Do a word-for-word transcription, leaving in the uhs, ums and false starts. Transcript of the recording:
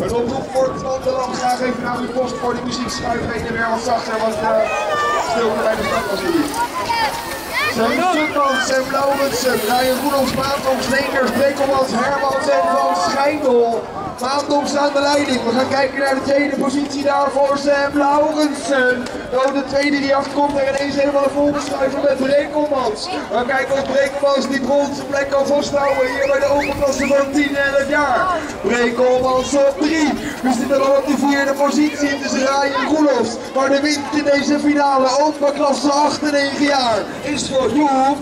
Een oproep voor het Vanderland. Graag even naar uw post voor die muziek schuiven. Even weer wat zachter, wat uh, stilte bij de stad alsjeblieft. Sam Sutmans, Sam Laurensen, Ryan Roelofs, Maantoms, Leenders, Brekelmans, Hermans en Van Schijndel. Maantoms aan de leiding. We gaan kijken naar de tweede positie daarvoor Sam Laurensen. Oh, de tweede die afkomt er ineens helemaal de volgende schuiven met Brekelmans. We kijken of Brekelmans die bronzen plek kan vasthouden hier bij de openklasse van tien en elf jaar. Brekelmans op drie. We zitten al op de vierde positie. Het is Ryan Roelofs. Maar de winst in deze finale openklasse acht en negen jaar is voor Joep.